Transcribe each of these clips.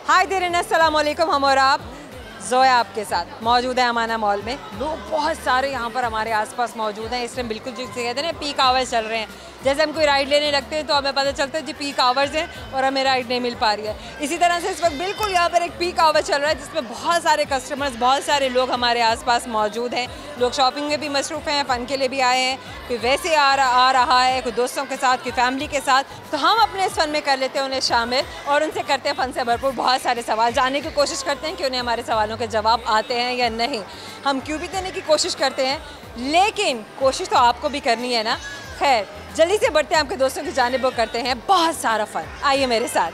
हाय देरिन, अस्सलाम वालेकुम। हम और आप जोया आपके साथ मौजूद है अमाना मॉल में। लोग बहुत सारे यहाँ पर हमारे आसपास मौजूद हैं। इस टाइम बिल्कुल जिसे कहते हैं ना पीक आवर्स चल रहे हैं। जैसे हम कोई राइड लेने लगते हैं तो हमें पता चलता है कि पीक आवर्स हैं और हमें राइड नहीं मिल पा रही है। इसी तरह से इस वक्त बिल्कुल यहाँ पर एक पीक आवर चल रहा है जिसमें बहुत सारे कस्टमर्स, बहुत सारे लोग हमारे आसपास मौजूद हैं। लोग शॉपिंग में भी मसरूफ़ हैं, फ़न के लिए भी आए हैं, कोई वैसे आ रहा है, कोई दोस्तों के साथ, कोई फैमिली के साथ। तो हम अपने इस फ़न में कर लेते हैं उन्हें शामिल और उनसे करते हैं फ़न से भरपूर बहुत सारे सवाल, जानने की कोशिश करते हैं कि उन्हें हमारे सवालों के जवाब आते हैं या नहीं। हम क्यों भी देने की कोशिश करते हैं, लेकिन कोशिश तो आपको भी करनी है ना। खैर, जल्दी से बढ़ते हैं आपके दोस्तों की जानिब और करते हैं बहुत सारा फ़न। आइए मेरे साथ।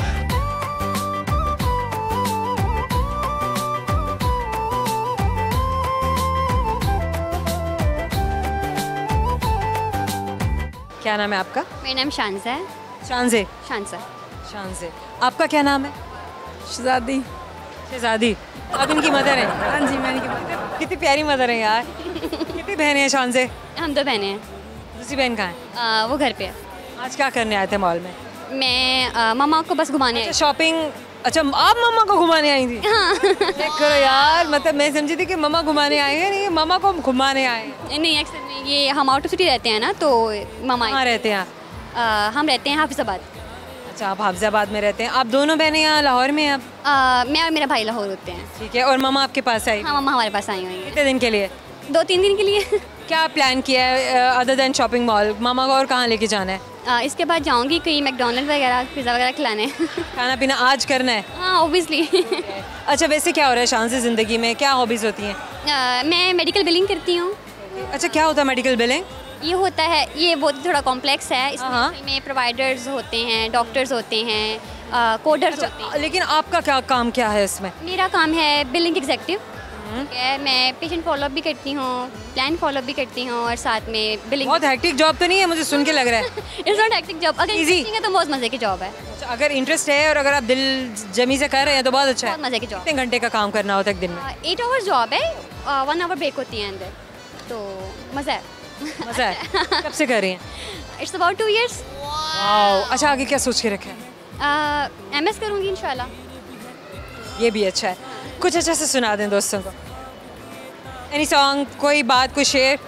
क्या नाम है आपका? मेरा नाम शांजा है। शांजे। शांजा। शांजे। आपका क्या नाम है? शहजादी। शहजादी। आप इनकी मदर हैं? हाँ जी, मैं इनकी मदर। कितनी प्यारी मदर है यार। कितनी बहनें हैं शांजे? हम 2 बहनें हैं। दूसरी बहन कहाँ है? वो घर पे है। आज क्या करने आए थे मॉल में? मैं मामा को बस घुमाने आई। शॉपिंग। अच्छा, आप मम्मा को घुमाने आई थी? हाँ। चेक करो यार, मतलब मैं समझी थी कि मम्मा घुमाने आए हैं, नहीं मम्मा को घुमाने आए हैं। नहीं, एक्चुअली में ये हम आउट ऑफ सिटी रहते हैं ना, तो मामा कहाँ रहते हैं आप? हम रहते हैं हाफिजाबाद। अच्छा, आप हाफिजाबाद में रहते हैं। आप दोनों बहनें यहाँ लाहौर में हैं अब? मैं और मेरा भाई लाहौर होते हैं। ठीक है, और मम्मा आपके पास आई? हाँ, मम्मा हमारे पास आई हुई हैं। कितने दिन के लिए? 2-3 दिन के लिए। क्या प्लान किया है अदर देन शॉपिंग मॉल? मामा को और कहाँ लेके जाना है? इसके बाद जाऊँगी कहीं मैकडोनल्ड वगैरह, पिज़्ज़ा वगैरह खिलाने। खाना पीना आज करना है? हाँ, ओबियसली। अच्छा, वैसे क्या हो रहा है शान से ज़िंदगी में, क्या हॉबीज़ होती हैं? मैं मेडिकल बिलिंग करती हूँ। अच्छा, क्या होता है मेडिकल बिलिंग? ये होता है, ये बहुत थोड़ा कॉम्प्लेक्स है। हाँ। इसमें प्रोवाइडर्स होते हैं, डॉक्टर्स होते हैं, कोडर्स होते हैं। लेकिन आपका क्या काम क्या है इसमें? मेरा काम है बिलिंग एग्जेक्टिव। मैं पेशेंट फॉलोअप भी करती हूँ, प्लान फॉलोअप भी करती हूँ और साथ में बिलिंग। बहुत हेक्टिक जॉब तो नहीं है? मुझे सुन के लग रहा है इट्स नॉट हेक्टिक जॉब। अगर इंटरेस्टिंग है तो बहुत मज़े की जॉब है। अच्छा, अगर इंटरेस्ट है और अगर आप दिल जमी से कर रहे हैं तो बहुत अच्छा है। बहुत मज़े की जॉब। कितने घंटे का काम करना होता है एक दिन में? 8 आवर्स जॉब है, 1 आवर ब्रेक होती है अंदर, तो मज़ा है। मज़ा है। कब से कर रही हैं? It's about 2 years। वाओ। अच्छा, आगे क्या सोच के रखे हैं? MS करूँगी इंशाल्लाह। ये भी अच्छा है। कुछ अच्छा से सुना दें दोस्तों को। एनी सॉन्ग, कोई बात, कोई शेर?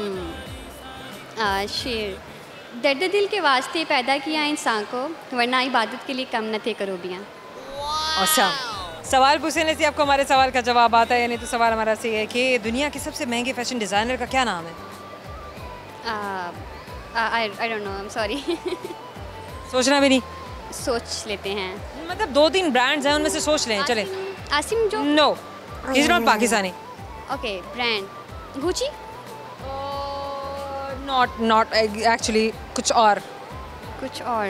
शेर। दर्द दिल के वास्ते पैदा किया इंसान को, वरना इबादत के लिए कम न थे करूबियाँ। अच्छा, सवाल पूछने से आपको हमारे सवाल का जवाब आता है, यानी तो सवाल हमारा से है कि दुनिया के सबसे महंगे फैशन डिज़ाइनर का क्या नाम है? I don't know, I am sorry. सोचना भी नहीं? सोच लेते हैं। मतलब 2-3 ब्रांड्स हैं, उनमें से सोच लें। चले। आसिम जो। No, is not Pakistani. Okay, brand Gucci. Not actually, कुछ और। कुछ और।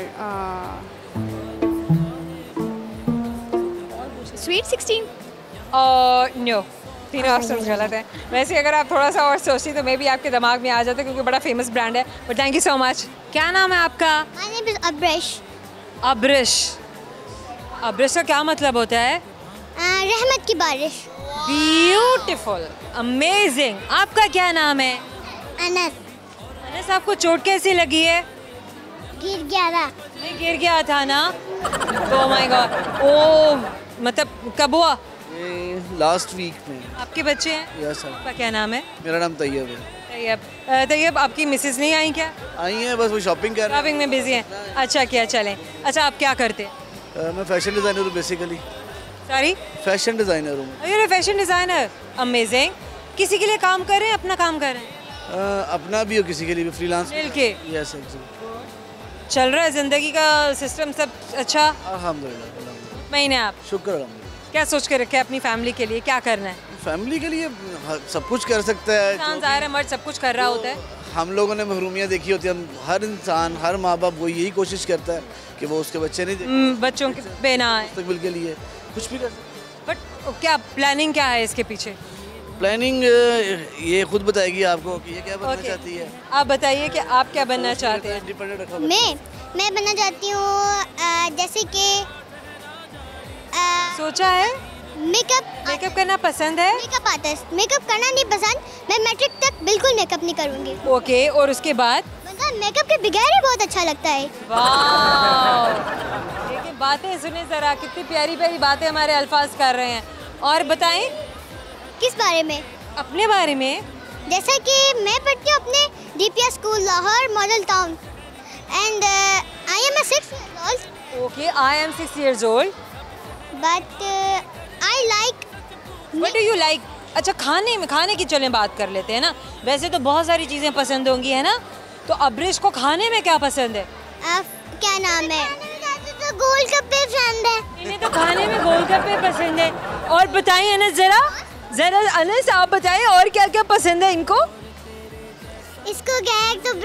स्वीट 16। नो, तीनों ऑप्शन गलत हैं। वैसे अगर आप थोड़ा सा और सोचती तो मे भी आपके दिमाग में आ जाता, क्योंकि बड़ा फेमस ब्रांड है। But thank you so much. क्या नाम है आपका? My name is Abrish। Abrish. Abrish का क्या मतलब होता है? रहमत की बारिश। Beautiful, amazing. आपका क्या नाम है? अनस। अनस, आपको चोट कैसी लगी है? गिर गया था। मैं गिर गया था ना? Oh my God. ओह, मतलब कब हुआ? लास्ट वीक में। आपके बच्चे हैं? Yes sir. आपका क्या नाम है? मेरा नाम तैयब है। तैयब। तैयब, आपकी मिसेज नहीं आई क्या? आई हैं, बस वो शॉपिंग कर रहे हैं। शॉपिंग में बिजी हैं। अच्छा, क्या चलें। अच्छा, आप क्या करते हैं? मैं फैशन डिज़ाइनर हूँ बेसिकली। सॉरी? फैशन डिज़ाइनर हूँ। अरे, फैशन डिज़ाइनर, अमेजिंग। किसी के लिए काम कर रहे हैं, अपना काम कर रहे हैं? अपना भी हो, किसी के लिए भी, फ्रीलांस मिल के। Yes sir. चल रहा है ज़िंदगी का सिस्टम सब अच्छा? अल्हम्दुलिल्लाह। महीने आप शुक्र अल्हम्दुलिल्लाह। क्या सोच के रखे अपनी फैमिली के लिए, क्या करना है? फैमिली के लिए सब कुछ कर सकता है। इंसान ज़ाहिर है मर्द सब कुछ कर रहा होता है। हम लोगों ने महरूमियाँ देखी होती है। हम हर इंसान, हर माँ बाप वो यही कोशिश करता है कि वो उसके बच्चे नहीं देखे, बच्चों के बेना है मुस्तकबिल के लिए कुछ भी कर सकते। बट क्या प्लानिंग क्या है इसके पीछे? प्लानिंग ये खुद बताएगी आपको कि ये क्या बनना चाहती है। आप बताइए कि आप क्या बनना चाहते हैं? इंडिपेंडेंट रखा। मैं बनना चाहती हूँ जैसे कि सोचा है मेकअप करना पसंद है? Makeup artist. मेकअप करना नहीं पसंद, मैं मैट्रिक तक बिल्कुल मेकअप नहीं करूँगी। ओके, और उसके बाद? मतलब मेकअप के बगैर ही बहुत अच्छा लगता है। वाह। बातें सुने ज़रा, कितनी प्यारी प्यारी बातें हमारे अल्फाज कर रहे हैं। और बताएं किस बारे में? अपने बारे में। जैसा कि मैं पढ़ती हूँ अपने DPS school Lahore model town and I am 6 years old. Okay, I am 6 years old. But I like. What do you like? अच्छा, खाने की चलें बात कर लेते हैं ना। वैसे तो बहुत सारी चीज़ें पसंद होंगी, है ना? तो अब्रिश को खाने में क्या पसंद है? क्या नाम है? तो गोलगप्पे पसंद है। इन्हें तो खाने में गोलगप्पे पसंद है। और बताइए अनस, ज़रा अनस आप बताएं और क्या क्या पसंद है इनको? इसको क्या है तो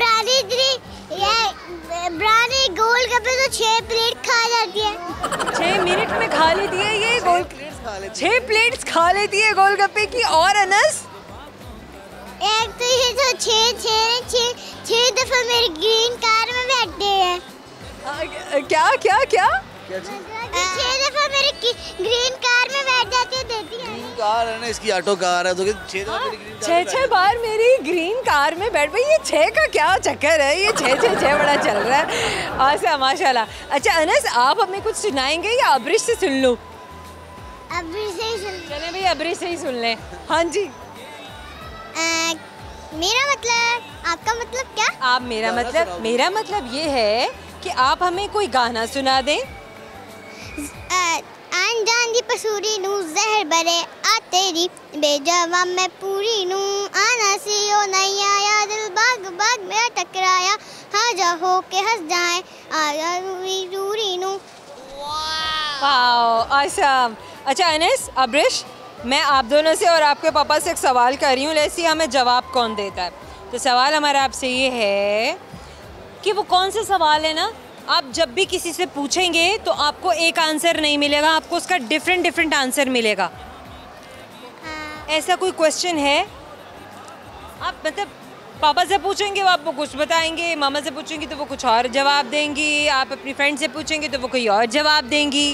ब्रानी गोलगप्पे तो 6 प्लेट खा जाती है। 6 मिनट में खा लेती है ये 6 प्लेट्स खा लेती है गोलगप्पे की। और अनस? एक तो ये तो 6 दफा मेरी ग्रीन कार में बैठते हैं। क्या क्या क्या? 6 दफा मेरी ग्रीन कार में बैठ जाती है, देती है। ग्रीन कार है ना, इसकी ऑटो कार है, तो 6 बार मेरी ग्रीन कार में बैठ भाई। ये 6 का क्या चक्कर है? ये 6 बड़ा चल रहा है अच्छा माशाल्लाह। अच्छा अनस, आप हमें कुछ सुनाएंगे या अब्रिश से सुन लूं? अब्रिश से ही सुन। चले भाई, अब्रिश से ही सुन लें। हाँ जी। मेरा मतलब, आपका मतलब क्या? आप मेरा मतलब ये है कि आप हमें कोई गाना सुना दें। अनजान दी पसूरी नू जहर बरे आ तेरी बेजवा मैं पूरी नू आना सीओ नहीं आया दिल बाग बाग में टकराया हाजा हो के हंस जाए आया रूरी नू। Wow awesome। अच्छा अनस, अब्रिश, मैं आप दोनों से और आपके पापा से एक सवाल कर रही हूँ, लेसी हमें जवाब कौन देता है। तो सवाल हमारा आपसे ये है कि वो कौन सा सवाल है ना, आप जब भी किसी से पूछेंगे तो आपको एक आंसर नहीं मिलेगा, आपको उसका डिफरेंट आंसर मिलेगा। ऐसा कोई क्वेश्चन है? आप मतलब पापा से पूछेंगे वो आपको कुछ बताएंगे, मामा से पूछेंगे तो वो कुछ और जवाब देंगी, आप अपनी फ्रेंड से पूछेंगे तो वो कोई और जवाब देंगी।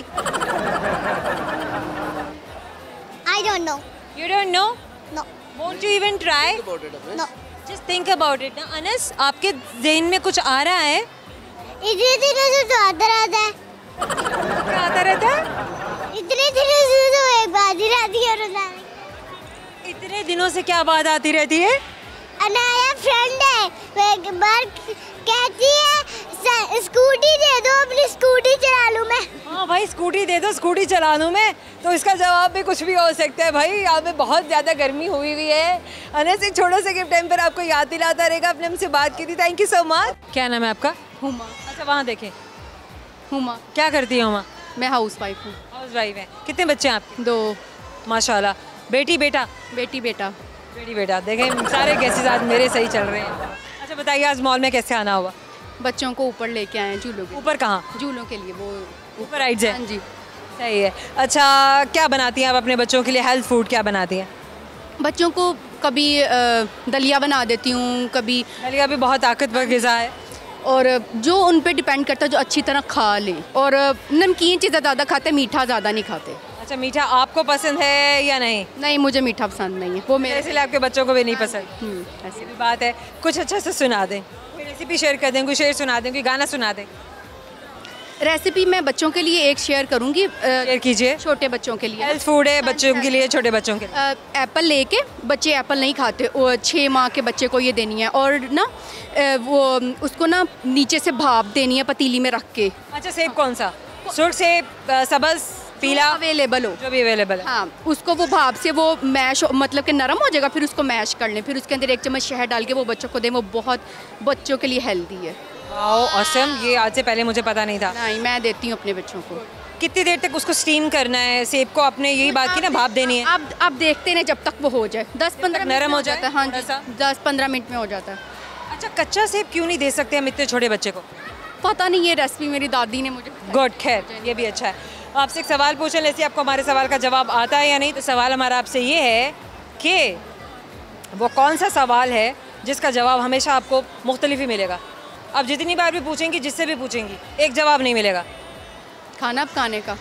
I don't know. You don't know? No. Won't you even try? No. Just think about it. ना अनस, आपके ज़हन में कुछ आ रहा है? इतने दिनों से तो आता रहता है। क्या आता रहता है? इतने दिनों से तो एक बात ही रहती है रोजाना। इतने दिनों से क्या बात आती रहती है? अनाया फ्रेंड है, वो एक बार कहती है स्कूटी दे दो, अपनी स्कूटी चला लूँ मैं। हाँ भाई, स्कूटी दे दो, स्कूटी चला लूँ मैं। तो इसका जवाब भी कुछ भी हो सकता है भाई। यहाँ पे बहुत ज़्यादा गर्मी हुई है। अनस, एक छोटा सा गिफ्ट टाइम पर आपको याद दिलाता रहेगा, आपने हमसे बात की थी। Thank you so much. क्या नाम है आपका? हुमा। अच्छा, वहाँ देखें। हुमा। क्या करती है हुमा? मैं हाउस वाइफ हूँ। हाउस वाइफ है। कितने बच्चे हैं आपके? 2। माशाल्लाह। बेटी बेटा? बेटी बेटा। बेटी बेटा। देखें सारे गेसेस आज मेरे सही चल रहे हैं। अच्छा बताइए, आज मॉल में कैसे आना हुआ? बच्चों को ऊपर लेके आए हैं झूलों के। ऊपर कहाँ? झूलों के लिए वो ऊपर राइड्स है। हाँ जी। सही है। अच्छा, क्या बनाती हैं आप अपने बच्चों के लिए? हेल्थ फूड क्या बनाती हैं? बच्चों को कभी दलिया बना देती हूँ, कभी दलिया भी बहुत ताकतवर ग़िज़ा है। और जो उन पे डिपेंड करता है, जो अच्छी तरह खा लें। और नमकीन चीज़ें ज़्यादा खाते, मीठा ज़्यादा नहीं खाते। अच्छा, मीठा आपको पसंद है या नहीं? नहीं, मुझे मीठा पसंद नहीं है। वो मेरे इसलिए आपके बच्चों को भी नहीं पसंद। ऐसी भी बात है। कुछ अच्छा से सुना दें, कोई रेसिपी शेयर कर दें, कोई शेर सुना दें, कोई गाना सुना दें। रेसिपी मैं बच्चों के लिए एक शेयर करूँगी। शेयर कीजिए। छोटे बच्चों के लिए हेल्थ फूड है, बच्चों के लिए, छोटे बच्चों के लिए। एप्पल लेके, बच्चे एप्पल नहीं खाते, 6 माह के बच्चे को ये देनी है। और ना वो उसको ना नीचे से भाप देनी है पतीली में रख के। अच्छा, सेब कौन सा? सुर्ख सेब, सब्ज़, पीला, अवेलेबल हो, जो भी अवेलेबल है। हाँ, उसको वो भाप से वो मैश मतलब कि नरम हो जाएगा, फिर उसको मैश कर लें, फिर उसके अंदर 1 चम्मच शहद डाल के वो बच्चों को दें। वो बहुत बच्चों के लिए हेल्दी है। वाओ ऑसम, ये आज से पहले मुझे पता नहीं था। नहीं, मैं देती हूँ अपने बच्चों को। कितनी देर तक उसको स्टीम करना है सेब को? आपने यही बात की ना, भाप देनी है। आप देखते हैं जब तक वो हो जाए, 10-15 नरम हो जाता है। हाँ जी, 10-15 मिनट में हो जाता है। अच्छा, कच्चा सेब क्यों नहीं दे सकते हम इतने छोटे बच्चे को? पता नहीं, ये रेसिपी मेरी दादी ने मुझे। गुड, खैर ये भी अच्छा है। आपसे एक सवाल पूछें, लेसी आपको हमारे सवाल का जवाब आता है या नहीं? तो सवाल हमारा आपसे ये है कि वो कौन सा सवाल है जिसका जवाब हमेशा आपको मुख्तलिफ ही मिलेगा? आप जितनी बार भी पूछेंगी, जिससे भी पूछेंगी, एक जवाब नहीं मिलेगा। खाना पकाने का।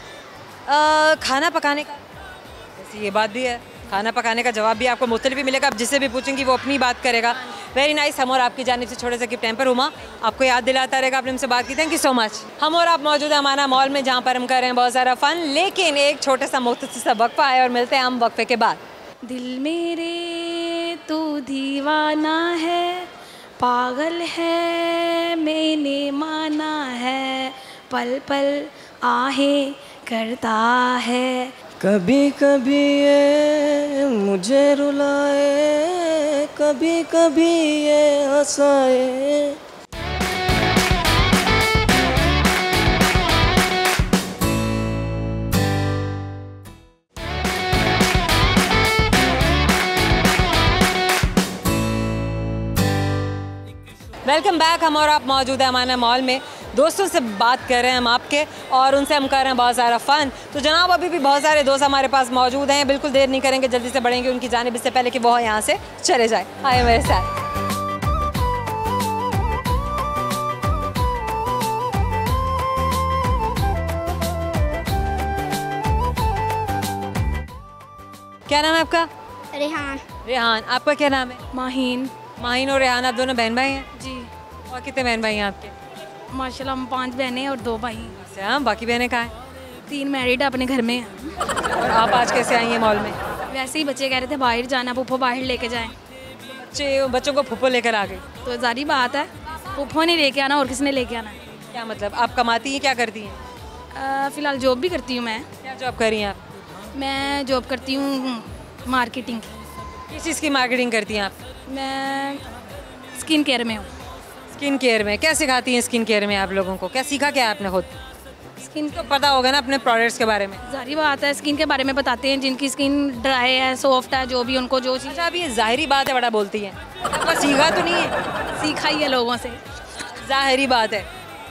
खाना पकाने का, वैसे ये बात भी है। खाना पकाने का जवाब भी आपको मुख्तलिफ ही मिलेगा। आप जिससे भी पूछेंगी वो अपनी बात करेगा। Very nice. हम और आपकी जानिब से छोटे से गिफ्ट टेम्पर उमा आपको याद दिलाता रहेगा, आपने हमसे बात की। Thank you so much. हम और आप मौजूद है अमाना मॉल में, जहाँ पर हम कर रहे हैं बहुत सारा फन, लेकिन एक छोटा सा मुख्तसर सा वक्फा है और मिलते हैं हम वक्फे के बाद। दिल मेरे तू दीवाना है, पागल है मैंने माना है, पल पल आहें करता है, कभी कभी ये मुझे रुलाए, कभी कभी ये हंसाए। Welcome back. हम और आप मौजूद है अमाना मॉल में, दोस्तों से बात कर रहे हैं हम आपके, और उनसे हम कर रहे हैं बहुत सारा फ़न। तो जनाब अभी भी बहुत सारे दोस्त हमारे पास मौजूद हैं, बिल्कुल देर नहीं करेंगे, जल्दी से बढ़ेंगे उनकी जानिब इससे पहले कि वो यहाँ से चले जाए। आए मेरे साथ। क्या नाम है आपका? रेहान। रेहान। आपका क्या नाम है? माहीन। माहीन और रेहान, आप दोनों बहन भाई हैं? जी। और कितने बहन भाई हैं आपके? माशाल्लाह हम 5 बहनें और 2 भाई हैं। अच्छा, बाकी बहनें कहाँ हैं? 3 मैरिड अपने घर में हैं। और आप आज कैसे आई हैं मॉल में? वैसे ही बच्चे कह रहे थे बाहर जाना, पुप्पो बाहर लेके जाएं, बच्चों को फुप्पो लेकर आ गई, तो जारी बात है पुप्पो ने लेके आना और किसने लेके आना है। क्या मतलब? आप कमाती हैं, क्या करती हैं? फ़िलहाल जॉब भी करती हूँ मैं। क्या जॉब कर रही हैं आप? मैं जॉब करती हूँ मार्केटिंग की। किस चीज़ की मार्केटिंग करती हैं आप? मैं स्किन केयर में हूँ। स्किन केयर में? क्या सिखाती हैं स्किन केयर में आप लोगों को? क्या सीखा क्या आपने खुद? स्किन तो पता होगा ना अपने प्रोडक्ट्स के बारे में। जारी बात है, स्किन के बारे में बताते हैं, जिनकी स्किन ड्राई है, सॉफ्ट है, जो भी उनको जो चीज़। अच्छा, अब ये ज़ाहिरी बात है, बड़ा बोलती हैं, आपका सीखा तो नहीं है? सीखा ही है लोगों से। ज़ाहिरी बात है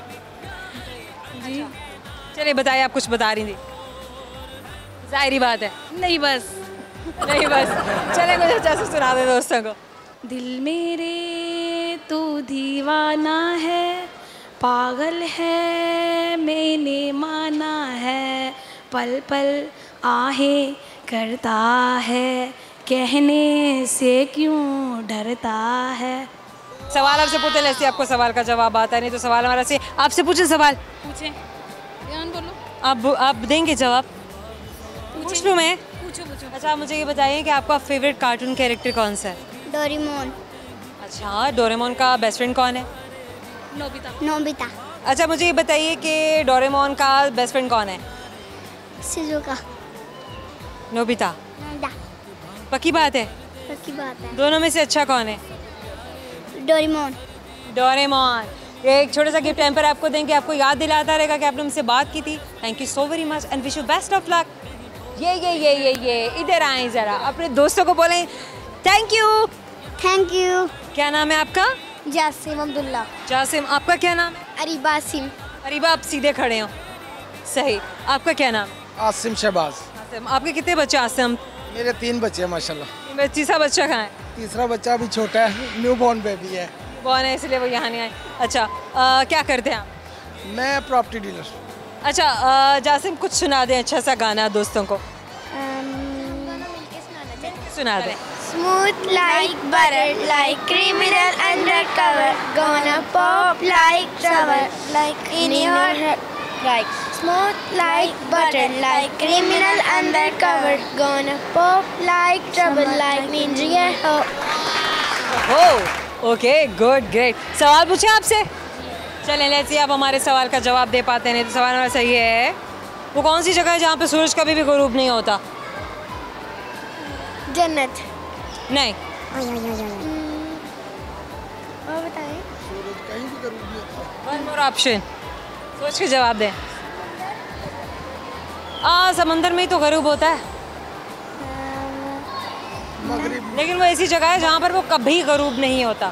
जी। चलिए बताइए, आप कुछ बता रही थी। ज़ाहिरी बात है। नहीं बस नहीं बस, चले कुछ अच्छा से सुना दे दोस्तों को। दिल मेरे तू दीवाना है, पागल है मैंने माना है, पल पल आहें करता है, कहने से क्यों डरता है। सवाल आपसे पूछते हैं, ऐसे आपको सवाल का जवाब आता है, नहीं तो सवाल हमारा से आपसे पूछे सवाल। पूछें, ध्यान आप बोलो। आप देंगे जवाब? पूछ लूँ मैं? पूछो पूछो। अच्छा, मुझे ये बताइए कि आपका फेवरेट कार्टून कैरेक्टर कौन सा है? डोरेमोन। अच्छा, डोरेमोन का बेस्ट फ्रेंड कौन है? नोबिता। नोबिता। अच्छा, मुझे ये बताइए कि डोरेमोन का बेस्ट फ्रेंड कौन है? शिजुका। नोबिता। नोबिता। पक्की बात है? पक्की बात है। दोनों में से अच्छा कौन है? डोरेमोन। डोरेमोन। एक छोटा सा गिफ्ट टेम्पर आपको देंगे, आपको याद दिलाता रहेगा कि आपने हमसे बात की थी। Thank you so very much and wish you best of luck. ये इधर आए ज़रा, अपने दोस्तों को बोलें थैंक यू। Thank you. क्या नाम है आपका? जासिम अब्दुल्ला। जासिम। आपका क्या नाम है? अरीबा सिम। अरीबा, आप सीधे खड़े हो। सही। आपका क्या नाम? आसिम शहबाज। आसिम। आपके कितने बच्चे? आसिम। मेरे 3 बच्चे हैं माशाल्लाह। तीसरा बच्चा कहाँ है? तीसरा बच्चा अभी छोटा है, न्यू बॉर्न बेबी है। कौन है, इसलिए वो यहाँ नहीं आए। अच्छा, क्या करते हैं आप? मैं प्रॉपर्टी डीलर। अच्छा, जासिम कुछ सुना दें अच्छा सा गाना दोस्तों को। सुना दें। Smooth like butter, like criminal undercover, gonna pop like trouble, like in your head. Right. Smooth like butter, like criminal undercover, gonna pop like trouble, like ninja your hoe. हो ओके, गुड, ग्रेट। सवाल पूछे आपसे? चलें, let's see आप हमारे सवाल का जवाब दे पाते हैं। नहीं तो सवाल हमारा सही है, वो कौन सी जगह है जहाँ पे सूरज कभी भी गुरूब नहीं होता? जन्नत। नहीं। और बताएं। वन मोर ऑप्शन, सोच के जवाब दें। समंदर में ही तो गरूब होता है, लेकिन वो ऐसी जगह है जहाँ पर वो कभी गरूब नहीं होता।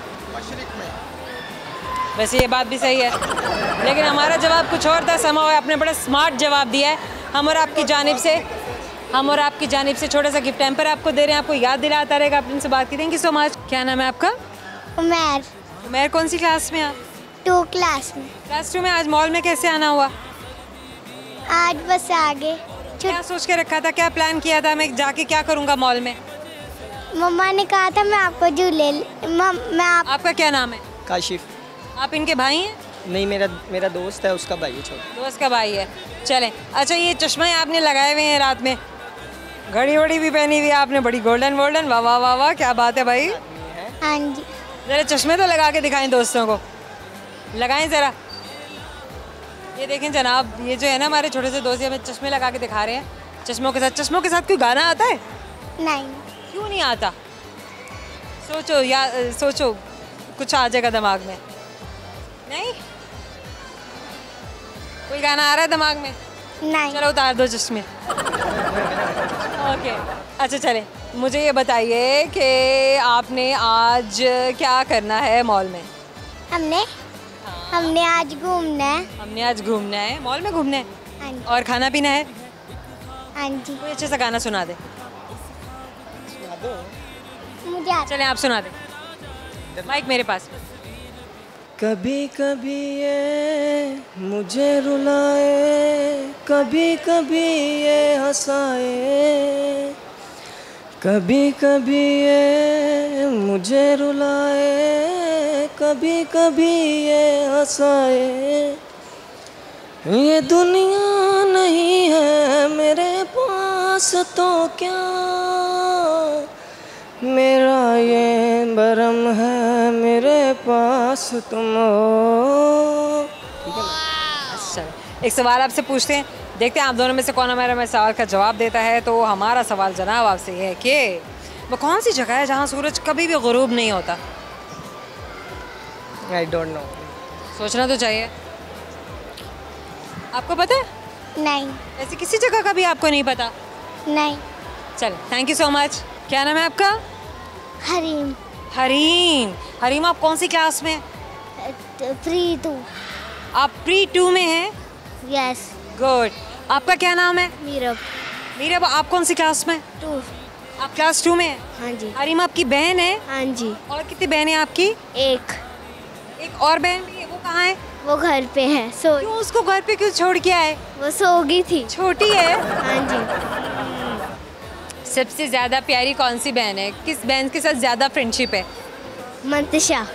वैसे ये बात भी सही है, लेकिन हमारा जवाब कुछ और था। समा आपने बड़ा स्मार्ट जवाब दिया है। हम और आपकी जानिब से छोटा सा गिफ्ट टेम्पर आपको दे रहे हैं, आपको याद दिलाता रहेगा, आपने उनसे बात की। Thank you so much. क्या नाम है आपका? उमर। उमर। कौन सी क्लास में आप? 2 क्लास में। क्लास 2 में। आज मॉल में कैसे आना हुआ? आज बस आगे क्या सोच के रखा था, क्या प्लान किया था, मैं जाके क्या करूँगा मॉल में? मम्मा ने कहा था मैं आपको झूले मैं आप आपका क्या नाम है? काशिफ। आप इनके भाई हैं? नहीं, मेरा दोस्त है, उसका भाई है छोटा। दोस्त का भाई है। चलें, अच्छा ये चश्मे आपने लगाए हुए हैं रात में, घड़ी वड़ी भी पहनी हुई है आपने, बड़ी गोल्डन गोल्डन, वाह वाह वाह वाह, क्या बात है भाई। हाँ जी। ज़रा चश्मे तो लगा के दिखाएं दोस्तों को, लगाएं ज़रा। ये देखें जनाब, ये जो है ना हमारे छोटे से दोस्त हमें चश्मे लगा के दिखा रहे हैं। चश्मों के साथ कोई गाना आता है? नहीं। क्यों नहीं आता? सोचो कुछ आ जाएगा दिमाग में। नहीं, कोई गाना आ रहा है दिमाग में? नहीं। चलो उतार दो चश्मे। ओके, अच्छा चले, मुझे ये बताइए कि आपने आज क्या करना है मॉल में? हमने आज घूमना है। हमने आज घूमना है, मॉल में घूमना है। हाँ जी। और खाना पीना है। हाँ जी। कोई अच्छे सा गाना सुना दे। मुझे आता चलें आप सुना दे, माइक मेरे पास। कभी कभी ये मुझे रुलाए, कभी कभी ये हंसाए, कभी कभी ये मुझे रुलाए, कभी कभी ये हंसाए। ये दुनिया नहीं है मेरे पास तो क्या, मेरा ये भरम है मेरे पास तुम हो। अच्छा, एक सवाल आपसे पूछते हैं, देखते हैं आप दोनों में से कौन हमारे सवाल का जवाब देता है। तो हमारा सवाल जनाब आपसे ये है कि वो कौन सी जगह है जहाँ सूरज कभी भी गुरूब नहीं होता? I don't know. सोचना तो चाहिए। आपको पता है? नहीं। ऐसी किसी जगह का भी आपको नहीं पता? नहीं। चल, थैंक यू सो मच। क्या नाम है आपका? हरीम। हरीम, आप कौन सी क्लास में? प्री 2। आप प्री 2 में हैं? यस। गुड। आपका क्या नाम है? मीरब। आप कौन सी क्लास में? 2। आप क्लास 2 में हैं? हाँ जी। हरीम आपकी बहन है? हाँ जी। और कितनी बहन है आपकी? एक और बहन भी है, वो कहाँ है? वो घर पे है। क्यों उसको घर पे क्यों छोड़ के आए? वो सो गई थी। छोटी है? हाँ जी। सबसे ज़्यादा प्यारी कौन सी बहन है? किस बहन के साथ ज़्यादा फ्रेंडशिप है? मुंतशा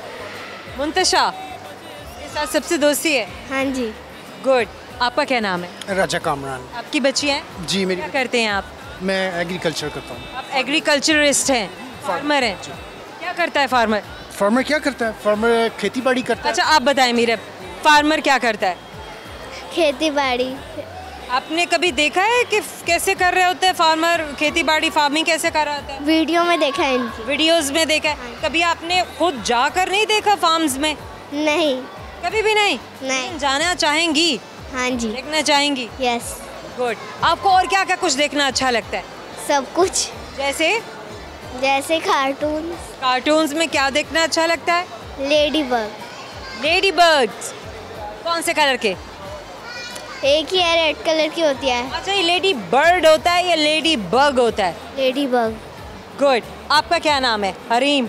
के साथ सबसे दोस्ती है? हाँ जी। गुड। आपका क्या नाम है? राजा कामरान। आपकी बच्ची है? जी मेरी। क्या करते हैं आप? मैं एग्रीकल्चर करता हूँ। आप एग्रीकल्चरिस्ट हैं, फार्मर हैं। क्या करता है फार्मर? फार्मर क्या करता है? फार्मर खेती बाड़ी करता है। अच्छा आप बताएं मेरे, फार्मर क्या करता है? खेती बाड़ी। आपने कभी देखा है कि कैसे कर रहे होते हैं फार्मर, खेती बाड़ी, फार्मिंग कैसे कर रहा होता है? वीडियो में देखा है इनकी। वीडियोस में देखा है। कभी आपने खुद जाकर नहीं देखा फार्म्स में? नहीं। कभी भी नहीं? नहीं। जाना चाहेंगी? हाँ जी। देखना चाहेंगी? यस। गुड। आपको और क्या क्या कुछ देखना अच्छा लगता है? सब कुछ। जैसे कार्टून्स में क्या देखना अच्छा लगता है? Ladybirds. कौन से कलर के? एक ही है, रेड कलर की होती है। अच्छा, ये लेडी बर्ड होता है या लेडी बग होता है? Ladybug. गुड। आपका क्या नाम है? हरीम।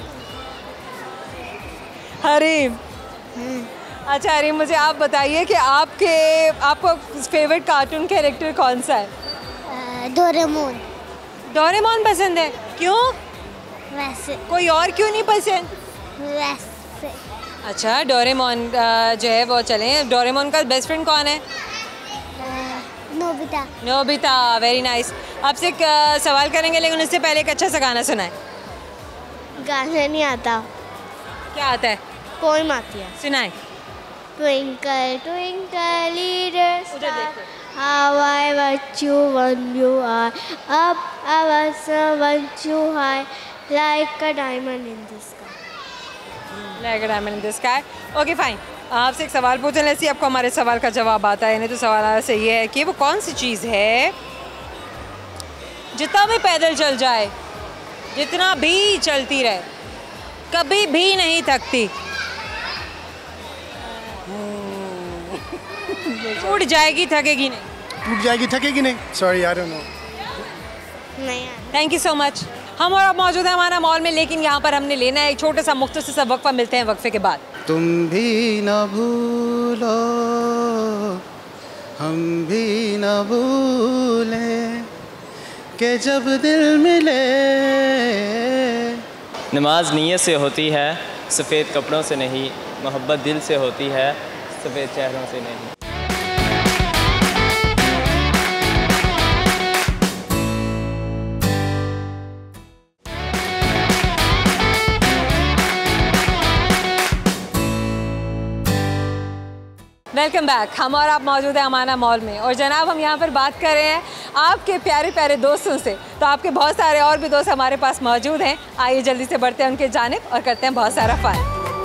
अच्छा हरीम, मुझे आप बताइए कि आपको फेवरेट कार्टून कैरेक्टर कौन सा है? डोरेमोन पसंद है। क्यों? वैसे। कोई और क्यों नहीं पसंद? वैसे। अच्छा, डोरेमोन जो है वो चलें। डोरेमोन का बेस्ट फ्रेंड कौन है? नोबिता। Very nice. आपसे एक सवाल करेंगे, लेकिन उससे पहले एक अच्छा सा गाना सुनाए। गाना नहीं आता। क्या आता है? पोएम आती है। सुनाए। Twinkle twinkle little star, how I watch you when you are up above want you high, like a diamond in the sky. Like a diamond in the sky. Okay, fine. आपसे एक सवाल पूछने ऐसे आपको हमारे सवाल का जवाब आता है। नहीं तो सवाल से ये है कि वो कौन सी चीज़ है जितना भी पैदल चल जाए, जितना भी चलती रहे, कभी भी नहीं थकती? टूट जाएगी थकेगी नहीं। Sorry, I don't know. नहीं। Thank you so much. हम और अब मौजूद है हमारा मॉल में, लेकिन यहाँ पर हमने लेना है एक छोटा सा मुख्तसर सा वक्फा। मिलते हैं वक्फे के बाद। तुम भी न भूलो, हम भी न भूले, कि जब दिल मिले नमाज नीयत से होती है, सफ़ेद कपड़ों से नहीं, मोहब्बत दिल से होती है, सफ़ेद चेहरों से नहीं। Welcome back. हम और आप मौजूद हैं अमाना मॉल में और जनाब हम यहाँ पर बात कर रहे हैं आपके प्यारे प्यारे दोस्तों से। तो आपके बहुत सारे और भी दोस्त हमारे पास मौजूद हैं। आइए जल्दी से बढ़ते हैं उनके जानिब और करते हैं बहुत सारा फन।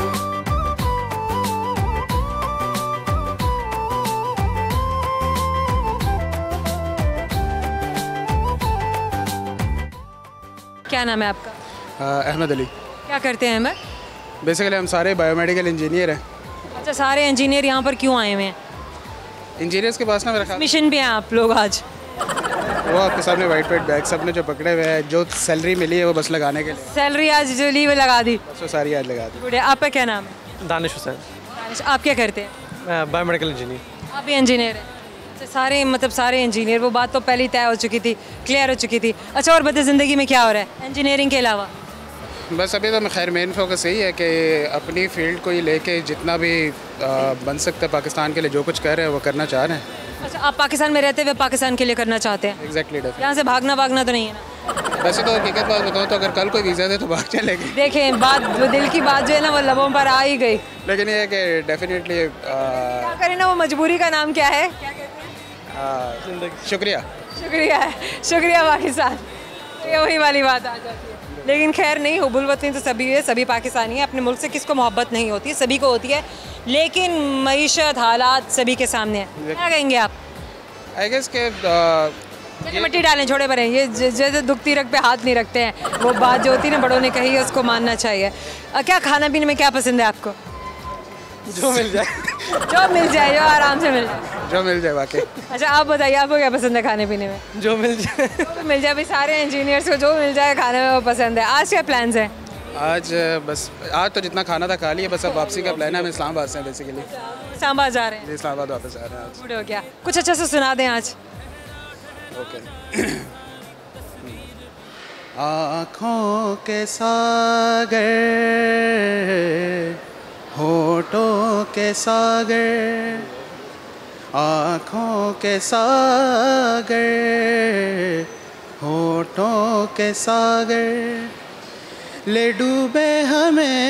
क्या नाम है आपका? अहमद अली। क्या करते हैं अहमद? बेसिकली हम सारे बायोमेडिकल इंजीनियर हैं। अच्छा, सारे इंजीनियर यहाँ पर क्यों आए हुए हैं? इंजीनियर्स के पास ना मेरा ख्याल मिशन पे हैं आप लोग आज? वो आपके सामने वाइट पेड बैग सब ने जो पकड़े हुए हैं, जो सैलरी मिली है वो बस लगाने के लिए। सैलरी आज जो ली वो लगा दी? बस वो सारी आज लगा दी। गुड है। आपका क्या नाम है? दानिश हुसैन। दानिश, आप क्या करते हैं? Biomedical engineer. आप भी इंजीनियर हैं? अच्छा, सारे मतलब सारे इंजीनियर, वो बात तो पहले ही तय हो चुकी थी, क्लियर हो चुकी थी। अच्छा, और बताइए ज़िंदगी में क्या हो रहा है इंजीनियरिंग के अलावा? बस अभी तो खैर मेन फोकस यही है कि अपनी फील्ड को ही लेके जितना भी बन सकता है पाकिस्तान के लिए जो कुछ कर रहे हैं वो करना चाह रहे हैं। अच्छा, आप पाकिस्तान में रहते हुए पाकिस्तान के लिए करना चाहते हैं? एग्जैक्टली। यहाँ से भागना तो नहीं है ना? वैसे तो हकीकत बात बताऊँ तो अगर कल कोई वीज़ा दे तो भाग चलेगी। देखें, बात दिल की बात जो है ना वो लबों पर आ ही गई। लेकिन ये है कि डेफिनेटली क्या करें ना, वो मजबूरी का नाम क्या है? शुक्रिया। शुक्रिया है, शुक्रिया पाकिस्तान। ये वही वाली बात आ जाती है। लेकिन खैर नहीं, हुब्बुल वतनी तो सभी है, सभी पाकिस्तानी है। अपने मुल्क से किसको मोहब्बत नहीं होती है? सभी को होती है, लेकिन मईशत हालात सभी के सामने है। क्या कहेंगे आप? आई गेस के मिट्टी डालें, छोड़े पड़े, ये जैसे दुखती रख पे हाथ नहीं रखते हैं, वो बात जो होती है ना बड़ों ने कही है उसको मानना चाहिए। क्या खाना पीने में क्या पसंद है आपको? जो मिल जाए। जो मिल जाए, जो आराम से मिल जाए। जो मिल जाए वाकई। अच्छा, आप बताइए आपको क्या पसंद है खाने पीने में? जो मिल जाए। जो मिल जाए। भाई सारे इंजीनियर्स को जो मिल जाए खाने में वो पसंद है। आज क्या प्लान्स हैं? आज बस आज तो जितना खाना था खा लिया, बस अब वापसी का प्लान है। हम इस्लामाबाद से हैं बेसिकली। इस्लामाबाद जा रहे हैं? इस्लामाबाद वापस आ रहे हैं आज। गुड हो गया। कुछ अच्छा से सुना दें आज। ओके। आँखों के सागर, होठों के सागर, आँखों के सागर, होठों के सागर, ले डूबे हमें,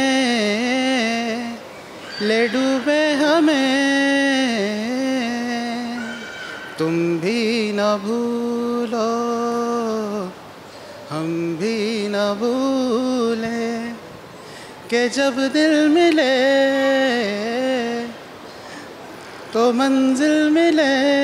ले डूबे हमें, तुम भी न भूलो, हम भी न भूलें, कि जब दिल मिले तो मंजिल मिले।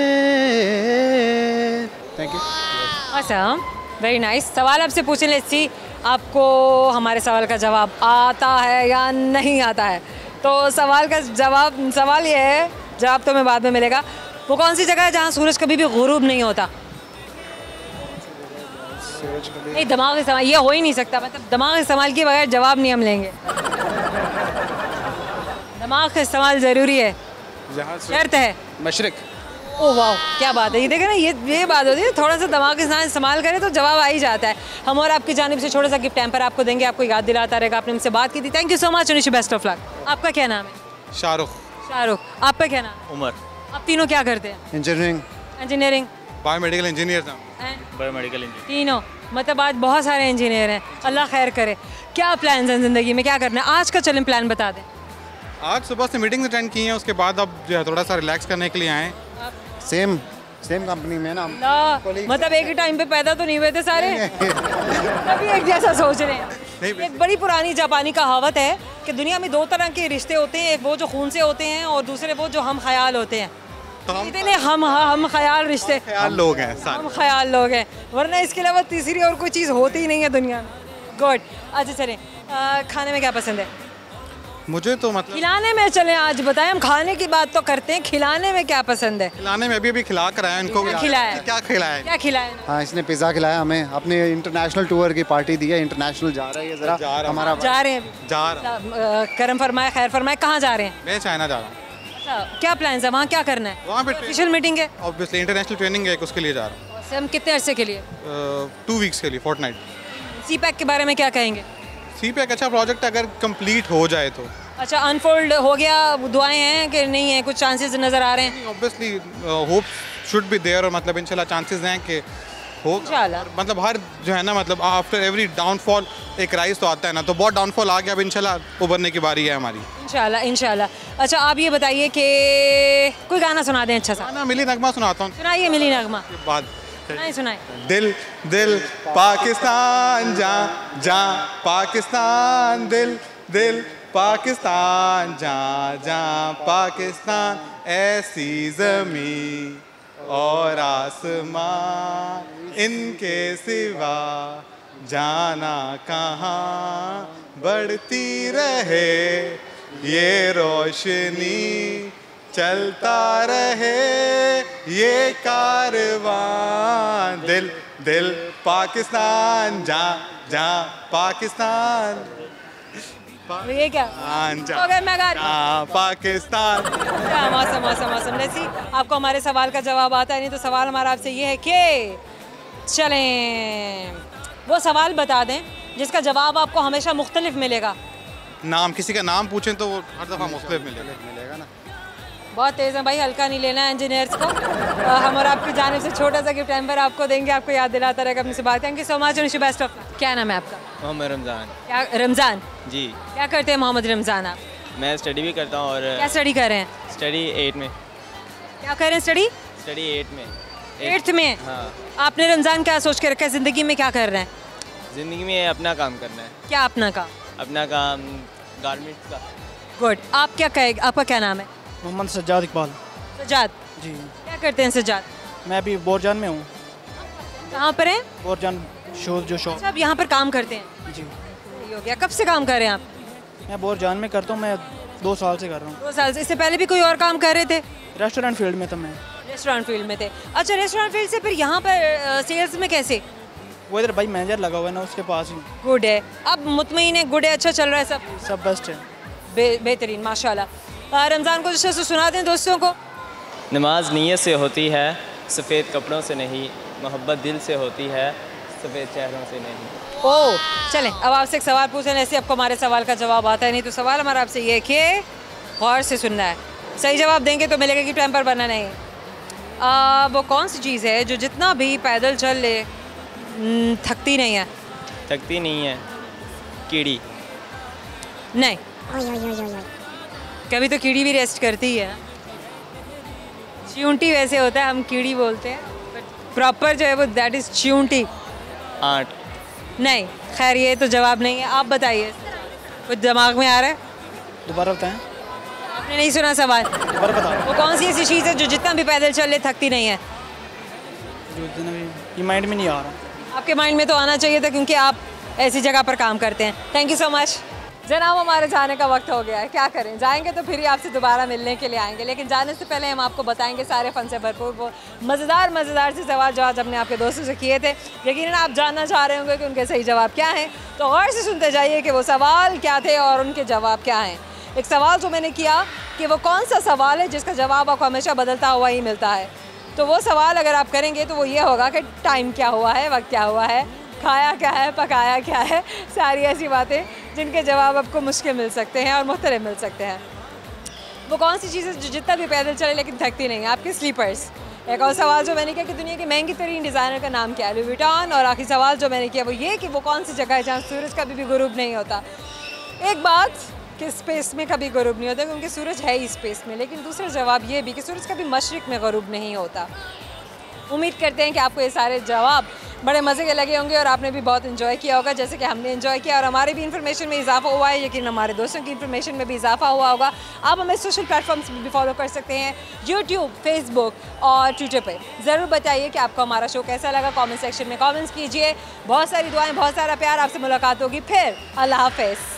Thank you. अच्छा, वेरी नाइस। सवाल आपसे पूछने लेट्स सी, आपको हमारे सवाल का जवाब आता है या नहीं आता है? तो सवाल का जवाब, सवाल ये है, जवाब तो मैं बाद में मिलेगा। वो कौन सी जगह है जहाँ सूरज कभी भी गुरूब नहीं होता? नहीं, दिमाग इस्तेमाल, ये हो ही नहीं सकता। मतलब दिमाग इस्तेमाल किए बगैर जवाब नहीं हम लेंगे। दिमाग का इस्तेमाल ज़रूरी है, शर्त है। मशरिक। ओह वाह, क्या बात है। ये देखें ना, ये बात होती है, थोड़ा सा दिमाग के साथ इस्तेमाल करें तो जवाब आ ही जाता है। हम और आपकी जानिब से छोटा सा गिफ्ट टैम्पर आपको देंगे, आपको याद दिलाता रहेगा आपने हमसे बात की थी। Thank you so much, wish you best of luck. आपका क्या नाम है? शाहरुख। शाहरुख। आपका क्या नाम? उमर। आप तीनों क्या करते हैं? इंजीनियरिंग। इंजीनियरिंग। बायोमेडिकल इंजीनियर था। Biomedical engineer. तीनों, मतलब आज बहुत सारे इंजीनियर हैं। अल्लाह खैर करे। क्या प्लान है ज़िंदगी में, क्या करना है आज का? चलें प्लान बता दें। आज सुबह से मीटिंग्स अटेंड की हैं, उसके बाद अब जो है थोड़ा सा रिलैक्स करने के लिए आए। सेम कंपनी में ना। मतलब एक ही टाइम पे पैदा तो नहीं हुए थे सारे? तभी एक जैसा सोच रहे हैं। एक बड़ी पुरानी जापानी कहावत है कि दुनिया में दो तरह के रिश्ते होते हैं, एक वो जो खून से होते हैं और दूसरे वो जो हम ख्याल होते हैं। तो हम ख्याल रिश्ते, ख्याल लोग हैं, हम ख्याल लोग हैं, वरना इसके अलावा तीसरी और कोई चीज़ होती ही नहीं है दुनिया में। गुड। अच्छा चलें, खाने में क्या पसंद है? मुझे तो मतलब खिलाने में चलें, आज बताएं। हम खाने की बात तो करते हैं, खिलाने में क्या पसंद है? खिलाने में अभी खिला कर आया इनको। क्या खिलाया? क्या खिलाया? क्या खिलाया? हाँ, इसने पिज़्ज़ा खिलाया हमें। अपने इंटरनेशनल टूर की पार्टी दी है। इंटरनेशनल जा रहा है ज़रा हमारा। जा रहे हैं? करम फरमाए, खैर फरमाए। कहाँ जा रहे हैं? मैं चाइना जा रहा हूँ। क्या प्लान है वहाँ, क्या करना है? वहाँ पे ऑफिशियल मीटिंग है? ऑब्वियसली इंटरनेशनल ट्रेनिंग है, उसके लिए जा रहा हूँ। हम कितने अरसे के लिए? 2 वीक्स के लिए, फोर्टनाइट। सी पैक के बारे में क्या कहेंगे? सी पे एक अच्छा प्रोजेक्ट अगर कंप्लीट हो जाए तो। अच्छा, अनफोल्ड हो गया, दुआएं हैं कि नहीं है, कुछ चांसेस नज़र आ रहे हैं? Obviously hope should be there, और मतलब इंशाल्लाह चांसेस हैं कि हो। मतलब हर जो है ना, मतलब आफ्टर एवरी डाउनफॉल एक राइज तो आता है ना, तो बहुत डाउनफॉल आ गया, अब इंशाल्लाह उभरने की बारी है हमारी। इंशाल्लाह इंशाल्लाह। अच्छा, आप ये बताइए कि कोई गाना सुना दें अच्छा सा। गाना मिली नगमा सुनाता हूँ। सुनाइए मिली नगमा। बाद सुनाए। दिल दिल पाकिस्तान जा जा पाकिस्तान, दिल दिल पाकिस्तान जा जा पाकिस्तान, ऐसी ज़मीं और आसमां इनके सिवा जाना कहाँ, बढ़ती रहे ये रोशनी, चलता रहे ये कारवां, दिल दिल पाकिस्तान जा जा पाकिस्तान, ये क्या जा पाकिस्तान। मौसम मौसम मौसम जैसी आपको हमारे सवाल का जवाब आता है नहीं, तो सवाल हमारा आपसे ये है कि चलें वो सवाल बता दें जिसका जवाब आपको हमेशा मुख्तलिफ मिलेगा। नाम, किसी का नाम पूछें तो वो हर दफ़ा मुख्तलिफ मिलेगा ना। बहुत तेज़ है भाई, हल्का नहीं लेना है इंजीनियर्स को। हम और आपकी जानिब से छोटा सा गिफ्ट टाइम पर आपको देंगे, आपको याद दिलाता रहेगा अपनी से बात। Thank you so much, wish you best of luck. क्या नाम है आपका? मोहम्मद रमज़ान। क्या रमज़ान जी। क्या करते हैं मोहम्मद रमज़ान आप? मैं स्टडी भी करता हूँ। और क्या स्टडी कर रहे हैं? स्टडी 8 में। क्या कर रहे हैं स्टडी? स्टडी 8 में। 8th में? हाँ। आपने रमज़ान क्या सोच के रखा है, ज़िंदगी में क्या कर रहे हैं? ज़िंदगी में अपना काम करना है। क्या अपना काम? अपना काम गारमेंट्स का। गुड। आप क्या कहें, आपका क्या नाम है? मोहम्मद सज्जाद इकबाल। सज्जाद जी। क्या करते हैं सज्जाद? मैं अभी बोरजान में हूँ। कहाँ पर हैं? बोरजान जो शॉप। अच्छा, आप यहाँ पर काम करते हैं? जी। सही हो गया। कब से काम कर रहे हैं आप? मैं बोरजान में करता हूँ, मैं 2 साल से कर रहा हूँ। 2 साल से? इससे पहले भी कोई और काम कर रहे थे? रेस्टोरेंट फील्ड में था मैं। रेस्टोरेंट फील्ड में थे। अच्छा, रेस्टोरेंट फील्ड से फिर यहाँ पर सेल्स में कैसे? वो इधर भाई मैनेजर लगा हुआ है ना, उसके पास ही। गुड है। अब मुतमईन है, गुड है, अच्छा चल रहा है सब? सब बेस्ट है। बेहतरीन माशाल्लाह। रमज़ान को जैसे सुना दें दोस्तों को। नमाज नीयत से होती है, सफ़ेद कपड़ों से नहीं, मोहब्बत दिल से होती है, सफ़ेद चेहरों से नहीं। ओह, चलें अब आपसे एक सवाल पूछें, ऐसे आपको हमारे सवाल का जवाब आता है नहीं, तो सवाल हमारा आपसे ये है कि गौर से सुनना है, सही जवाब देंगे तो मिलेगा कि टाइम पर बनना नहीं। वो कौन सी चीज़ है जो जितना भी पैदल चल ले थकती नहीं है? थकती नहीं है? कीड़ी। नहीं, कभी तो कीड़ी भी रेस्ट करती ही है ना। च्यूंटी वैसे होता है, हम कीड़ी बोलते हैं, प्रॉपर जो है वो दैट इज़ च्यूंटी। आंट। नहीं, खैर ये तो जवाब नहीं है। आप बताइए, कुछ दिमाग में आ रहा है? दोबारा बताएं। आपने नहीं सुना सवाल? दोबारा बताओ। वो कौन सी ऐसी चीज़ है जो जितना भी पैदल चल ले थकती नहीं है? ये माइंड में नहीं आ रहा। आपके माइंड में तो आना चाहिए था, क्योंकि आप ऐसी जगह पर काम करते हैं। Thank you so much. जनाब, हमारे जाने का वक्त हो गया है, क्या करें, जाएंगे तो फिर ही आपसे दोबारा मिलने के लिए आएंगे, लेकिन जाने से पहले हम आपको बताएंगे सारे फन से भरपूर वो मज़ेदार से सवाल जो आज हमने आपके दोस्तों से किए थे। यकीनन आप जानना चाह रहे होंगे कि उनके सही जवाब क्या हैं, तो गौर से सुनते जाइए कि वो सवाल क्या थे और उनके जवाब क्या हैं। एक सवाल जो मैंने किया कि वो कौन सा सवाल है जिसका जवाब आपको हमेशा बदलता हुआ ही मिलता है, तो वो सवाल अगर आप करेंगे तो वो ये होगा कि टाइम क्या हुआ है, वक्त क्या हुआ है, खाया क्या है, पकाया क्या है, सारी ऐसी बातें जिनके जवाब आपको मुश्किल मिल सकते हैं और मुख्तलिफ मिल सकते हैं। वो कौन सी चीज़ है जो जितना भी पैदल चले लेकिन थकती नहीं है? आपके स्लीपर्स। एक और सवाल जो मैंने किया कि दुनिया की महंगी तरीन डिज़ाइनर का नाम क्या है? Louis Vuitton. और आखिरी सवाल जो मैंने किया वो ये कि वो कौन सी जगह है जहाँ सूरज कभी भी गुरूब नहीं होता? एक बात कि स्पेस में कभी गुरूब नहीं होता, क्योंकि सूरज है ही स्पेस में, लेकिन दूसरा जवाब ये भी कि सूरज कभी मशरिक़ में गुरूब नहीं होता। उम्मीद करते हैं कि आपको ये सारे जवाब बड़े मज़े के लगे होंगे और आपने भी बहुत इन्जॉय किया होगा, जैसे कि हमने इन्जॉय किया, और हमारी भी इन्फॉर्मेशन में इजाफा हुआ है, यकीन हमारे दोस्तों की इन्फॉर्मेशन में भी इजाफा हुआ होगा। आप हमें सोशल प्लेटफॉर्म्स पर भी फॉलो कर सकते हैं, यूट्यूब, फेसबुक और ट्विटर पे। ज़रूर बताइए कि आपको हमारा शो कैसा लगा, कमेंट सेक्शन में कमेंट्स कीजिए। बहुत सारी दुआएं, बहुत सारा प्यार। आपसे मुलाकात होगी फिर। अल्लाह हाफ़िज़।